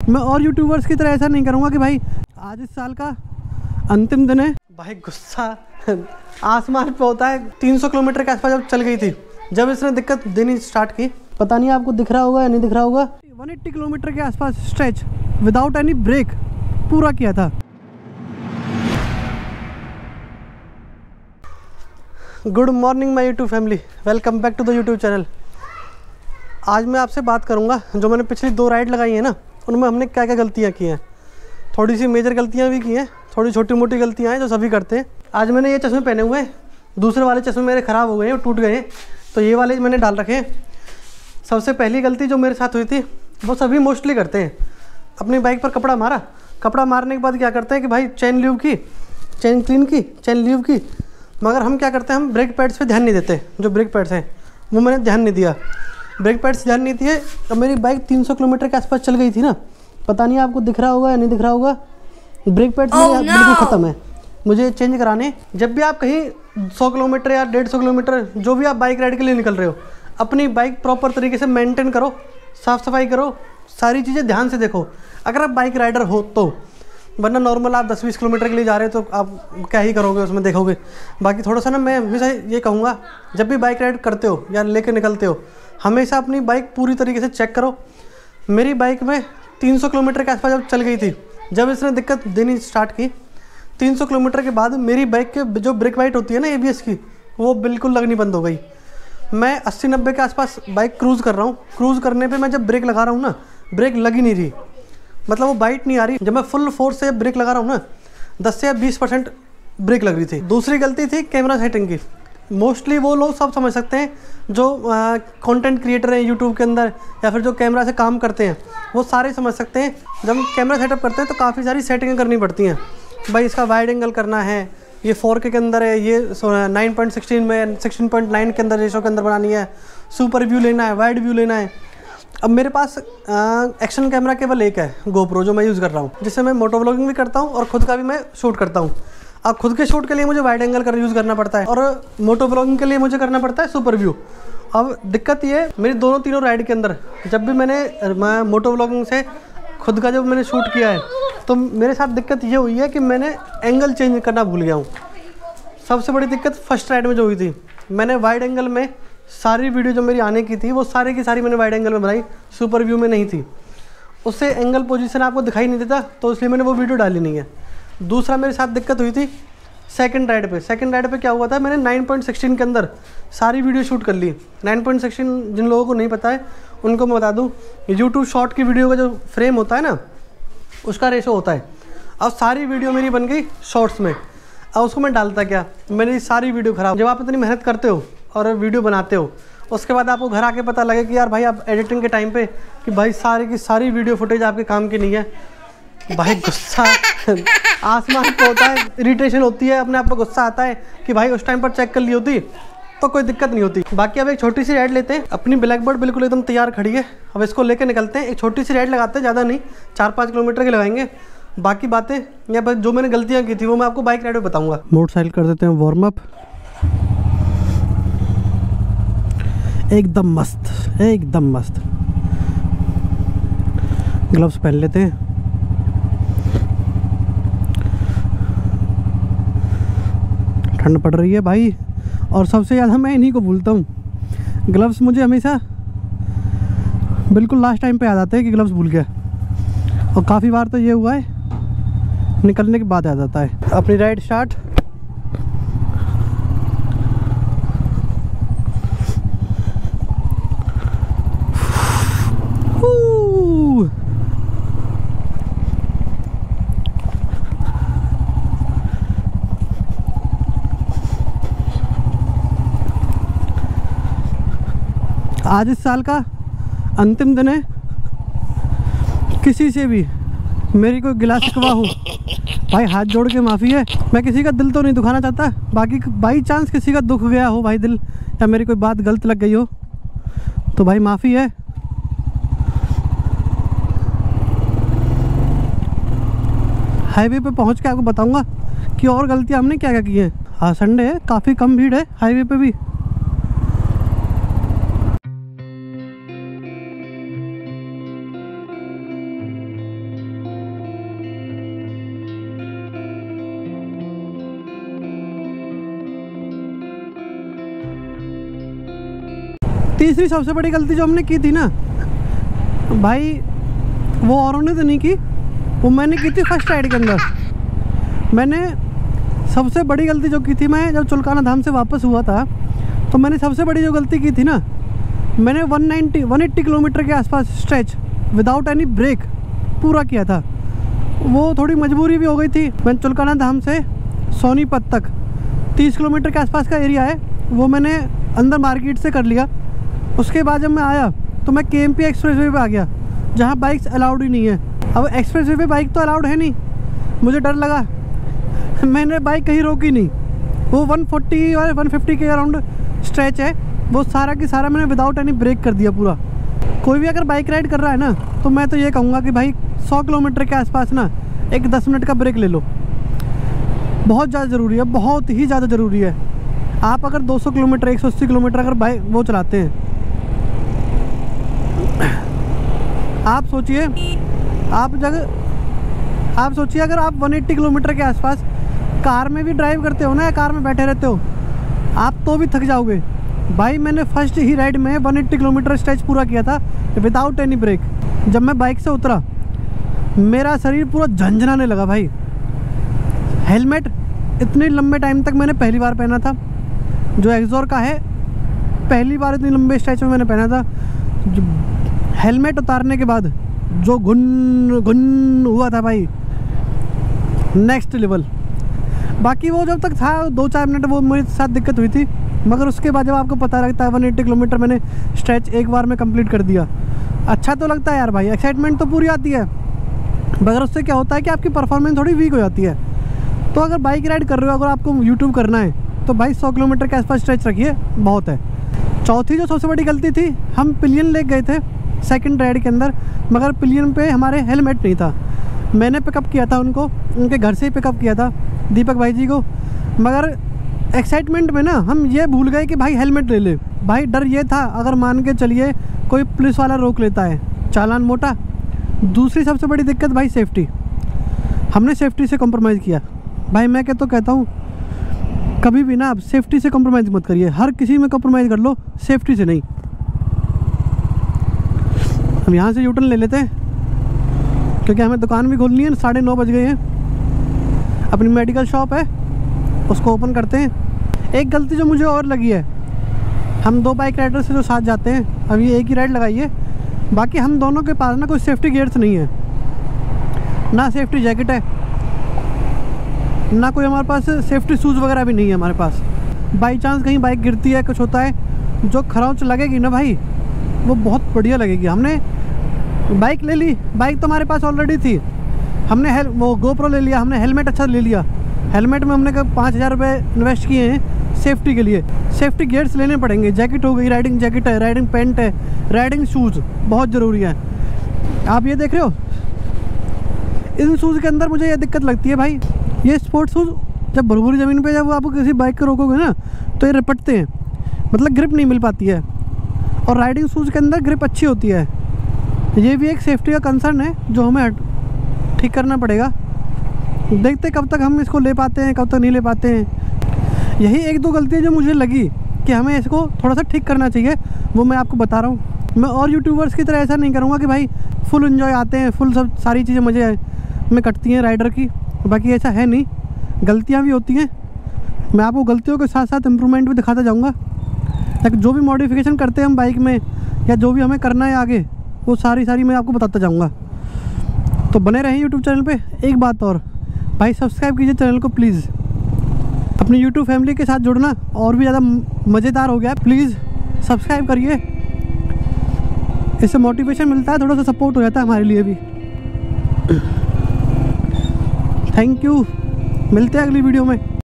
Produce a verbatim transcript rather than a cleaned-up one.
मैं और यूट्यूबर्स की तरह ऐसा नहीं करूँगा कि भाई आज इस साल का अंतिम दिन है। भाई गुस्सा आसमान पे होता है। तीन सौ किलोमीटर के आसपास जब चल गई थी, जब इसने दिक्कत देनी स्टार्ट की, पता नहीं आपको दिख रहा होगा या नहीं दिख रहा होगा, एक सौ अस्सी किलोमीटर के आसपास स्ट्रेच विदाउट एनी ब्रेक पूरा किया था। Good morning my YouTube family, welcome back to the YouTube channel. आज मैं आपसे बात करूंगा जो मैंने पिछली दो राइड लगाई है ना, उनमें हमने क्या क्या गलतियां की हैं। थोड़ी सी मेजर गलतियां भी की हैं, थोड़ी छोटी मोटी गलतियां हैं जो सभी करते हैं। आज मैंने ये चश्मे पहने हुए हैं, दूसरे वाले चश्मे मेरे ख़राब हो गए हैं, टूट गए हैं, तो ये वाले मैंने डाल रखे हैं। सबसे पहली गलती जो मेरे साथ हुई थी वो सभी मोस्टली करते हैं, अपनी बाइक पर कपड़ा मारा, कपड़ा मारने के बाद क्या करते हैं कि भाई चेन ल्यूब की, चेन क्लीन की, चेन ल्यूब की, मगर हम क्या करते हैं, हम ब्रेक पैड्स पे ध्यान नहीं देते। जो ब्रेक पैड्स हैं वो मैंने ध्यान नहीं दिया, ब्रेक पैड्स ध्यान नहीं दिए। अब मेरी बाइक तीन सौ किलोमीटर के आसपास चल गई थी ना, पता नहीं आपको दिख रहा होगा या नहीं दिख रहा होगा, ब्रेक पैड्स oh, मेरे no. बिल्कुल ख़त्म है, मुझे चेंज कराने। जब भी आप कहीं सौ किलोमीटर या डेढ़ सौ किलोमीटर जो भी आप बाइक राइड के लिए निकल रहे हो, अपनी बाइक प्रॉपर तरीके से मेंटेन करो, साफ़ सफाई करो, सारी चीज़ें ध्यान से देखो अगर आप बाइक राइडर हो तो। वरना नॉर्मल आप दस बीस किलोमीटर के लिए जा रहे हो तो आप क्या ही करोगे उसमें, देखोगे। बाकी थोड़ा सा ना मैं हमेशा ये कहूँगा, जब भी बाइक राइड करते हो या लेके निकलते हो, हमेशा अपनी बाइक पूरी तरीके से चेक करो। मेरी बाइक में तीन सौ किलोमीटर के आसपास जब चल गई थी, जब इसने दिक्कत देनी स्टार्ट की, तीन सौ किलोमीटर के बाद मेरी बाइक के जो ब्रेक लाइट होती है ना ए बी एस की, वो बिल्कुल लगनी बंद हो गई। मैं अस्सी नब्बे के आसपास बाइक क्रूज़ कर रहा हूँ, क्रूज़ करने पे मैं जब ब्रेक लगा रहा हूँ ना, ब्रेक लगी नहीं रही, मतलब वो बाइट नहीं आ रही। जब मैं फुल फोर्स से ब्रेक लगा रहा हूँ ना, दस से या बीस परसेंट ब्रेक लग रही थी। दूसरी गलती थी कैमरा सेटिंग की। मोस्टली वो लोग सब समझ सकते हैं जो कंटेंट क्रिएटर हैं यूट्यूब के अंदर, या फिर जो कैमरा से काम करते हैं, वो सारे समझ सकते हैं। जब हम कैमरा सेटअप करते हैं तो काफ़ी सारी सेटिंगें करनी पड़ती हैं। भाई इसका वाइड एंगल करना है, ये फोर के के अंदर है, ये नाइन पॉइंट सिक्सटीन में सिक्सटीन पॉइंट नाइन के अंदर रेशो के अंदर बनानी है, सुपर व्यू लेना है, वाइड व्यू लेना है। अब मेरे पास एक्शन कैमरा केवल एक है, गोप्रो, जो मैं यूज़ कर रहा हूँ, जिससे मैं मोटो व्लॉगिंग भी करता हूँ और ख़ुद का भी मैं शूट करता हूँ। अब खुद के शूट के लिए मुझे वाइड एंगल का यूज़ करना पड़ता है और मोटो व्लॉगिंग के लिए मुझे करना पड़ता है सुपर व्यू। अब दिक्कत ये है मेरी दोनों तीनों राइड के अंदर, जब भी मैंने मैं मोटो व्लॉगिंग से खुद का जब मैंने शूट किया है, तो मेरे साथ दिक्कत ये हुई है कि मैंने एंगल चेंज करना भूल गया हूँ। सबसे बड़ी दिक्कत फर्स्ट राइड में जो हुई थी, मैंने वाइड एंगल में सारी वीडियो जो मेरी आने की थी वो सारी की सारी मैंने वाइड एंगल में बनाई, सुपर व्यू में नहीं थी। उससे एंगल पोजीशन आपको दिखाई नहीं देता, तो इसलिए मैंने वो वीडियो डाली नहीं है। दूसरा मेरे साथ दिक्कत हुई थी सेकंड राइड पे। सेकंड राइड पे क्या हुआ था, मैंने नाइन पॉइंट सिक्सटीन के अंदर सारी वीडियो शूट कर ली। नाइन पॉइंट सिक्सटीन जिन लोगों को नहीं पता है उनको मैं बता दूं, यूट्यूब शॉर्ट की वीडियो का जो फ्रेम होता है ना, उसका रेशो होता है। अब सारी वीडियो मेरी बन गई शॉर्ट्स में। अब उसको मैं डालता क्या, मेरी सारी वीडियो ख़राब। जब आप इतनी मेहनत करते हो और वीडियो बनाते हो, उसके बाद आपको घर आके पता लगे कि यार भाई आप एडिटिंग के टाइम पे कि भाई सारी की सारी वीडियो फुटेज आपके काम की नहीं है, भाई गुस्सा आसमान पे होता है, इरिटेशन होती है, अपने आप को गुस्सा आता है कि भाई उस टाइम पर चेक कर ली होती तो कोई दिक्कत नहीं होती। बाकी अब एक छोटी सी राइड लेते हैं। अपनी ब्लैक बोर्ड बिल्कुल एकदम तैयार खड़ी है, अब इसको लेके निकलते हैं। एक छोटी सी राइड लगाते हैं, ज़्यादा नहीं, चार पाँच किलोमीटर की लगाएंगे। बाकी बातें या बस जो मैंने गलतियाँ की थी वो मैं आपको बाइक राइड में बताऊँगा। मोटरसाइकिल कर देते हैं वार्म अप, एकदम मस्त, एकदम मस्त। ग्लव्स पहन लेते हैं। ठंड पड़ रही है भाई, और सबसे ज़्यादा मैं इन्हीं को भूलता हूँ। ग्लव्स मुझे हमेशा बिल्कुल लास्ट टाइम पे याद आते हैं कि ग्लव्स भूल गया, और काफ़ी बार तो ये हुआ है निकलने के बाद याद आता है। अपनी राइड स्टार्ट। आज इस साल का अंतिम दिन है। किसी से भी मेरी कोई गिला शिकवा हो, भाई हाथ जोड़ के माफ़ी है। मैं किसी का दिल तो नहीं दुखाना चाहता, बाकी बाई चांस किसी का दुख गया हो भाई दिल, या मेरी कोई बात गलत लग गई हो तो भाई माफ़ी है। हाईवे पे पहुंच के आपको बताऊंगा कि और गलतियां हमने क्या क्या की हैं। हाँ संडे है, काफ़ी कम भीड़ है हाईवे पे भी। तीसरी सबसे बड़ी गलती जो हमने की थी ना भाई, वो औरों ने तो नहीं की, वो मैंने की थी फर्स्ट राइड के अंदर। मैंने सबसे बड़ी गलती जो की थी, मैं जब चुलकाना धाम से वापस हुआ था तो मैंने सबसे बड़ी जो गलती की थी ना, मैंने एक सौ नब्बे एक सौ अस्सी किलोमीटर के आसपास स्ट्रेच विदाउट एनी ब्रेक पूरा किया था। वो थोड़ी मजबूरी भी हो गई थी। मैं चुलकाना धाम से सोनीपत तक तीस किलोमीटर के आसपास का एरिया है, वो मैंने अंदर मार्केट से कर लिया। उसके बाद जब मैं आया तो मैं के एम पी एक्सप्रेसवे पे आ गया, जहाँ बाइक्स अलाउड ही नहीं है। अब एक्सप्रेसवे पे बाइक तो अलाउड है नहीं, मुझे डर लगा, मैंने बाइक कहीं रोकी नहीं। वो एक सौ चालीस और एक सौ पचास के अराउंड स्ट्रेच है, वो सारा की सारा मैंने विदाउट एनी ब्रेक कर दिया पूरा। कोई भी अगर बाइक राइड कर रहा है ना, तो मैं तो ये कहूँगा कि भाई सौ किलोमीटर के आसपास ना एक दस मिनट का ब्रेक ले लो, बहुत ज़्यादा ज़रूरी है, बहुत ही ज़्यादा ज़रूरी है। आप अगर दो सौ किलोमीटर एक सौ अस्सी किलोमीटर अगर बाइक वो चलाते हैं, आप सोचिए आप जगह आप सोचिए अगर आप एक सौ अस्सी किलोमीटर के आसपास कार में भी ड्राइव करते हो ना, या कार में बैठे रहते हो, आप तो भी थक जाओगे। भाई मैंने फर्स्ट ही राइड में एक सौ अस्सी किलोमीटर स्ट्रेच पूरा किया था विदाउट एनी ब्रेक। जब मैं बाइक से उतरा मेरा शरीर पूरा झंझनाने लगा भाई। हेलमेट इतने लंबे टाइम तक मैंने पहली बार पहना था, जो एक्सोर का है, पहली बार इतनी लंबे स्ट्रेच में मैंने पहना था। हेलमेट उतारने के बाद जो घुन घुन हुआ था भाई, नेक्स्ट लेवल। बाकी वो जब तक था दो चार मिनट वो मेरे साथ दिक्कत हुई थी, मगर उसके बाद जब आपको पता लगता है एक सौ अस्सी किलोमीटर मैंने स्ट्रेच एक बार में कंप्लीट कर दिया, अच्छा तो लगता है यार भाई, एक्साइटमेंट तो पूरी आती है। मगर उससे क्या होता है कि आपकी परफॉर्मेंस थोड़ी वीक हो जाती है। तो अगर बाइक राइड कर रहे हो, अगर आपको यूट्यूब करना है तो भाई सौ किलोमीटर के आसपास स्ट्रेच रखिए, बहुत है। चौथी जो सबसे बड़ी गलती थी, हम पिलियन ले गए थे सेकंड राइड के अंदर, मगर पिलियन पे हमारे हेलमेट नहीं था। मैंने पिकअप किया था उनको, उनके घर से ही पिकअप किया था दीपक भाई जी को, मगर एक्साइटमेंट में ना हम ये भूल गए कि भाई हेलमेट ले ले। भाई डर ये था, अगर मान के चलिए कोई पुलिस वाला रोक लेता है, चालान मोटा। दूसरी सबसे बड़ी दिक्कत भाई सेफ्टी, हमने सेफ्टी से कॉम्प्रोमाइज़ किया। भाई मैं क्या तो कहता हूँ, कभी भी ना आप सेफ्टी से कॉम्प्रोमाइज़ मत करिए, हर किसी में कॉम्प्रोमाइज़ कर लो, सेफ्टी से नहीं। हम यहाँ से यूटर्न ले लेते हैं क्योंकि हमें दुकान भी खोलनी है, साढ़े नौ बज गए हैं। अपनी मेडिकल शॉप है, उसको ओपन करते हैं। एक गलती जो मुझे और लगी है, हम दो बाइक राइडर से जो साथ जाते हैं, अभी एक ही राइड लगाई है, बाकी हम दोनों के पास ना कोई सेफ्टी गियर्स नहीं है, ना सेफ्टी जैकेट है, ना कोई हमारे पास सेफ्टी शूज़ वगैरह भी नहीं है हमारे पास। बाई चांस कहीं बाइक गिरती है, कुछ होता है, जो खरोंच लगेगी ना भाई, वो बहुत बढ़िया लगेगी। हमने बाइक ले ली, बाइक तो हमारे पास ऑलरेडी थी, हमने हेल वो गोप्रो ले लिया, हमने हेलमेट अच्छा ले लिया। हेलमेट में हमने पाँच हज़ार रुपये इन्वेस्ट किए हैं सेफ्टी के लिए। सेफ्टी गियर्स लेने पड़ेंगे, जैकेट हो गई, राइडिंग जैकेट है, राइडिंग पैंट है, राइडिंग शूज़ बहुत ज़रूरी है। आप ये देख रहे हो, इन शूज़ के अंदर मुझे ये दिक्कत लगती है भाई, ये स्पोर्ट्स शूज़ जब भरपूरी ज़मीन पे जब आप किसी बाइक को रोकोगे ना तो ये रिपटते हैं, मतलब ग्रिप नहीं मिल पाती है। और राइडिंग शूज़ के अंदर ग्रिप अच्छी होती है। ये भी एक सेफ्टी का कंसर्न है जो हमें ठीक करना पड़ेगा। देखते कब तक हम इसको ले पाते हैं, कब तक नहीं ले पाते हैं। यही एक दो गलतियाँ जो मुझे लगी कि हमें इसको थोड़ा सा ठीक करना चाहिए, वो मैं आपको बता रहा हूँ। मैं और यूट्यूबर्स की तरह ऐसा नहीं करूँगा कि भाई फुल एंजॉय आते हैं, फुल सब सारी चीज़ें मज़े में कटती हैं राइडर की, बाकी ऐसा है नहीं, गलतियाँ भी होती हैं। मैं आपको गलतियों के साथ साथ इम्प्रूवमेंट भी दिखाता जाऊँगा, ताकि जो भी मॉडिफिकेशन करते हैं हम बाइक में, या जो भी हमें करना है आगे, वो सारी सारी मैं आपको बताता जाऊँगा। तो बने रहें यूट्यूब चैनल पे। एक बात और भाई, सब्सक्राइब कीजिए चैनल को प्लीज़। अपनी यूट्यूब फैमिली के साथ जुड़ना और भी ज़्यादा मज़ेदार हो गया, प्लीज़ सब्सक्राइब करिए, इससे मोटिवेशन मिलता है, थोड़ा सा सपोर्ट हो जाता है हमारे लिए भी। थैंक यू, मिलते हैं अगली वीडियो में।